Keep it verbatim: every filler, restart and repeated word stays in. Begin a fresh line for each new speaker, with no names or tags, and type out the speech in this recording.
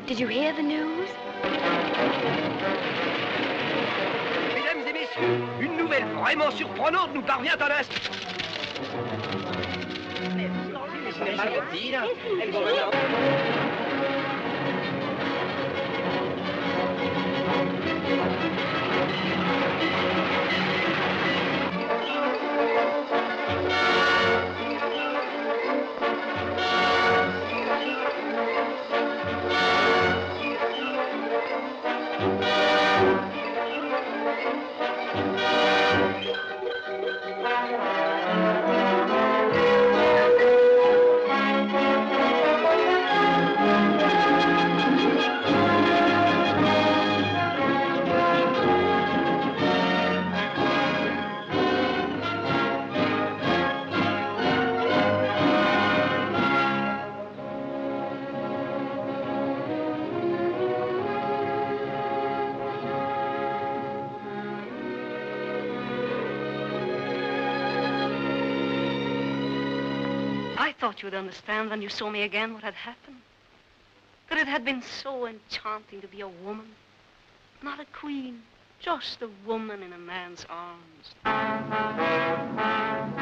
Did you hear the news?
Mesdames et messieurs, une nouvelle vraiment surprenante nous parvient à l'instant.
I thought you would understand when you saw me again what had happened. That it had been so enchanting to be a woman. Not a queen, just a woman in a man's arms.